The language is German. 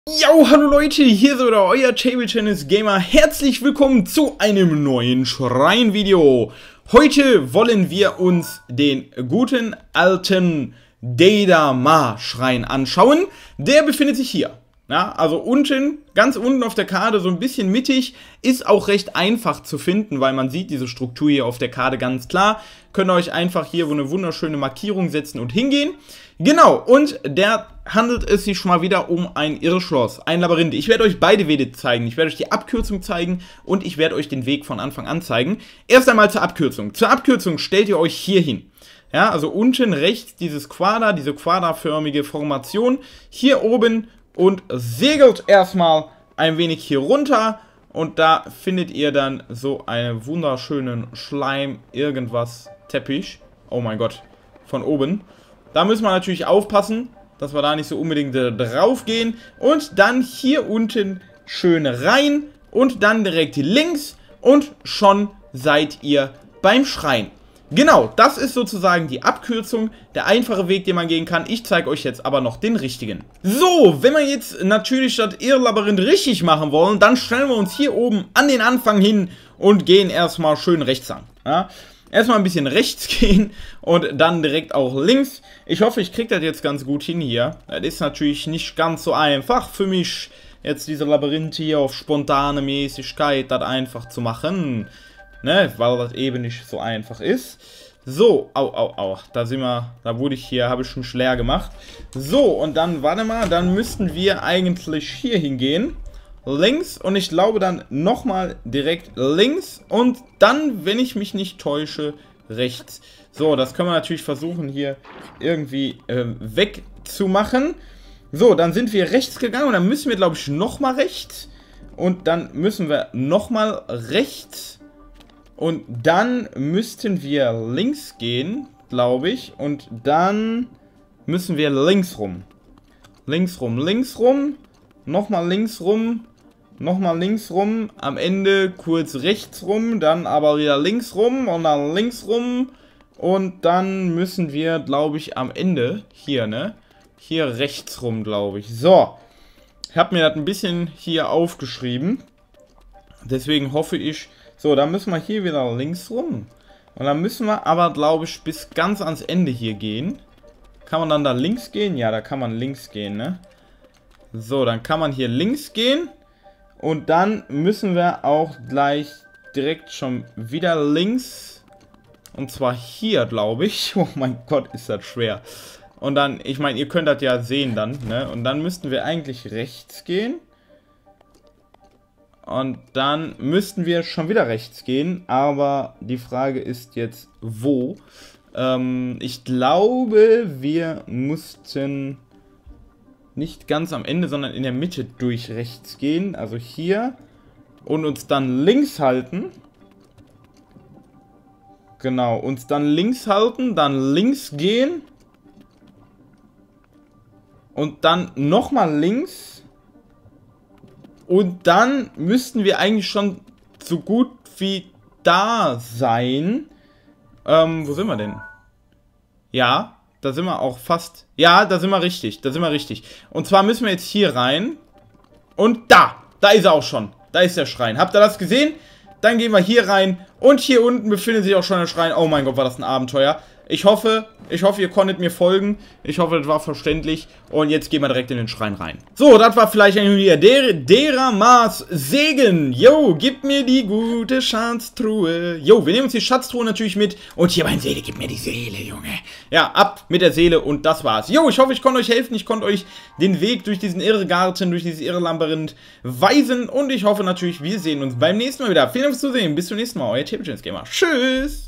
Yo, hallo Leute, hier ist wieder euer Table Tennis Gamer. Herzlich willkommen zu einem neuen Schrein-Video. Heute wollen wir uns den guten alten Deidamar-Schrein anschauen. Der befindet sich hier. Ja, also unten, ganz unten auf der Karte, so ein bisschen mittig, ist auch recht einfach zu finden, weil man sieht diese Struktur hier auf der Karte ganz klar. Könnt ihr euch einfach hier eine wunderschöne Markierung setzen und hingehen. Genau, und der handelt es sich schon mal wieder um ein Irrschloss, ein Labyrinth. Ich werde euch beide Wege zeigen. Ich werde euch die Abkürzung zeigen und ich werde euch den Weg von Anfang an zeigen. Erst einmal zur Abkürzung. Zur Abkürzung stellt ihr euch hier hin. Ja, also unten rechts dieses Quader, diese quaderförmige Formation. Hier oben und segelt erstmal ein wenig hier runter. Und da findet ihr dann so einen wunderschönen Schleim-Irgendwas-Teppich. Oh mein Gott, von oben. Da müssen wir natürlich aufpassen, dass wir da nicht so unbedingt drauf gehen. Und dann hier unten schön rein und dann direkt links und schon seid ihr beim Schrein. Genau, das ist sozusagen die Abkürzung, der einfache Weg, den man gehen kann. Ich zeige euch jetzt aber noch den richtigen. So, wenn wir jetzt natürlich das Irrlabyrinth richtig machen wollen, dann stellen wir uns hier oben an den Anfang hin und gehen erstmal schön rechts an. Ja? Erstmal ein bisschen rechts gehen und dann direkt auch links. Ich hoffe, ich kriege das jetzt ganz gut hin hier. Das ist natürlich nicht ganz so einfach für mich, jetzt diese Labyrinth hier auf spontane Mäßigkeit das einfach zu machen. Ne, weil das eben nicht so einfach ist. So, da sind wir, da wurde ich hier, habe ich schon leer gemacht. So, und dann, warte mal, dann müssten wir eigentlich hier hingehen. Links und ich glaube dann nochmal direkt links und dann, wenn ich mich nicht täusche, rechts. So, das können wir natürlich versuchen hier irgendwie wegzumachen. So, dann sind wir rechts gegangen und dann müssen wir, glaube ich, nochmal rechts. Und dann müssen wir nochmal rechts. Und dann müssten wir links gehen, glaube ich. Und dann müssen wir links rum. Links rum, links rum. Nochmal links rum. Nochmal links rum. Am Ende kurz rechts rum. Dann aber wieder links rum. Und dann links rum. Und dann müssen wir, glaube ich, am Ende hier, ne? Hier rechts rum, glaube ich. So. Ich habe mir das ein bisschen hier aufgeschrieben. Deswegen hoffe ich... So, dann müssen wir hier wieder links rum. Und dann müssen wir aber, glaube ich, bis ganz ans Ende hier gehen. Kann man dann da links gehen? Ja, da kann man links gehen, ne? So, dann kann man hier links gehen. Und dann müssen wir auch gleich direkt schon wieder links. Und zwar hier, glaube ich. Oh mein Gott, ist das schwer. Und dann, ich meine, ihr könnt das ja sehen dann, ne? Und dann müssten wir eigentlich rechts gehen. Und dann müssten wir schon wieder rechts gehen, aber die Frage ist jetzt, wo? Ich glaube, wir mussten nicht ganz am Ende, sondern in der Mitte durch rechts gehen, also hier, und uns dann links halten. Genau, uns dann links halten, dann links gehen und dann nochmal links. Und dann müssten wir eigentlich schon so gut wie da sein. Wo sind wir denn? Ja, da sind wir auch fast. Ja, da sind wir richtig. Da sind wir richtig. Und zwar müssen wir jetzt hier rein. Und da ist er auch schon. Da ist der Schrein. Habt ihr das gesehen? Dann gehen wir hier rein. Und hier unten befindet sich auch schon der Schrein. Oh mein Gott, war das ein Abenteuer. Ich hoffe, ihr konntet mir folgen. Ich hoffe, das war verständlich. Und jetzt gehen wir direkt in den Schrein rein. So, das war vielleicht wieder Deidamars Segen. Jo, gib mir die gute Schatztruhe. Jo, wir nehmen uns die Schatztruhe natürlich mit. Und hier, meine Seele, gib mir die Seele, Junge. Ja, ab mit der Seele und das war's. Jo, ich hoffe, ich konnte euch helfen. Ich konnte euch den Weg durch diesen Irrgarten, durch dieses Irrlabyrinth weisen. Und ich hoffe natürlich, wir sehen uns beim nächsten Mal wieder. Vielen Dank fürs Zusehen. Bis zum nächsten Mal. Euer Table Tennis Gamer. Tschüss.